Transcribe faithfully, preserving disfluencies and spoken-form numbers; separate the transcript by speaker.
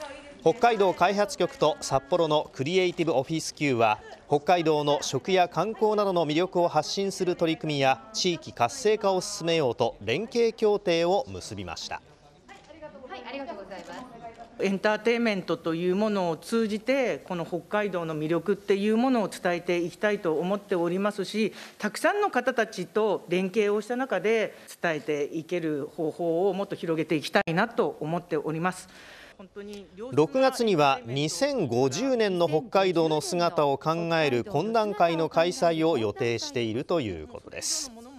Speaker 1: 北海道開発局と札幌のクリエイティブオフィス Q は北海道の食や観光などの魅力を発信する取り組みや地域活性化を進めようと連携協定を結びました。
Speaker 2: ありがとうございます。
Speaker 3: エンターテインメントというものを通じてこの北海道の魅力っていうものを伝えていきたいと思っておりますし、たくさんの方たちと連携をした中で伝えていける方法をもっと広げていきたいなと思っております。
Speaker 1: ろくがつにはにせんごじゅうねんの北海道の姿を考える懇談会の開催を予定しているということです。